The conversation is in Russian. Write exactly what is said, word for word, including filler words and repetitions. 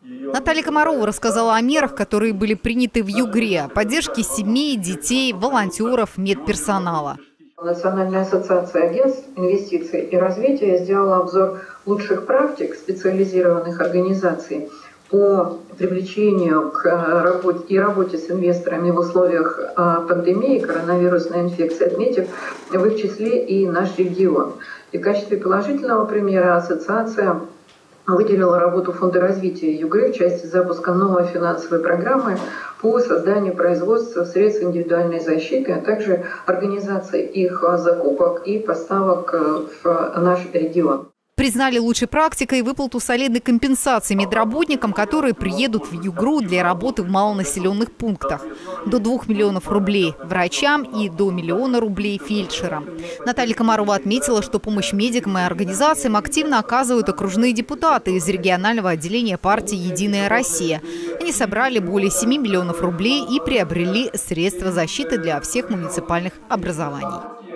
Наталья Комарова рассказала о мерах, которые были приняты в Югре, о поддержке семей, детей, волонтеров, медперсонала. Национальная ассоциация агентств инвестиций и развития сделала обзор лучших практик специализированных организаций по привлечению к работе и работе с инвесторами в условиях пандемии коронавирусной инфекции, отметив в их числе и наш регион. И в качестве положительного примера ассоциация выделила работу Фонда развития Югры в части запуска новой финансовой программы по созданию производства средств индивидуальной защиты, а также организации их закупок и поставок в наш регион. Признали лучшей практикой выплату солидной компенсации медработникам, которые приедут в Югру для работы в малонаселенных пунктах. До двух миллионов рублей врачам и до миллиона рублей фельдшерам. Наталья Комарова отметила, что помощь медикам и организациям активно оказывают окружные депутаты из регионального отделения партии «Единая Россия». Они собрали более семи миллионов рублей и приобрели средства защиты для всех муниципальных образований.